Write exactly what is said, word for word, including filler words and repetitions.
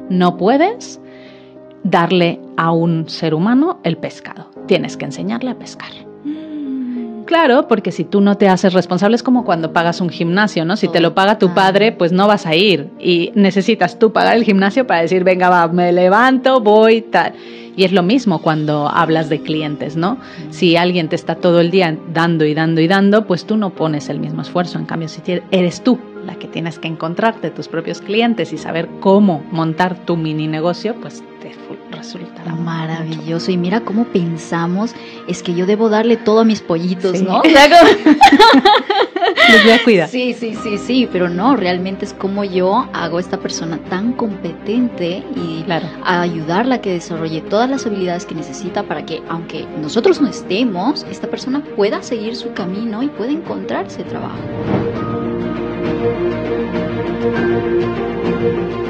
No puedes darle a un ser humano el pescado. Tienes que enseñarle a pescar. Claro, porque si tú no te haces responsable es como cuando pagas un gimnasio, ¿no? Si te lo paga tu padre, pues no vas a ir y necesitas tú pagar el gimnasio para decir, venga, va, me levanto, voy, tal. Y es lo mismo cuando hablas de clientes, ¿no? Si alguien te está todo el día dando y dando y dando, pues tú no pones el mismo esfuerzo. En cambio, si eres tú la que tienes que encontrarte tus propios clientes y saber cómo montar tu mini negocio, pues te resultará maravilloso. Y mira cómo pensamos, es que yo debo darle todo a mis pollitos, sí. ¿no? Les voy a cuidar. Sí, sí, sí, sí, pero no, realmente es como yo hago a esta persona tan competente y claro. a ayudarla a que desarrolle todas las habilidades que necesita para que, aunque nosotros no estemos, esta persona pueda seguir su camino y pueda encontrarse trabajo.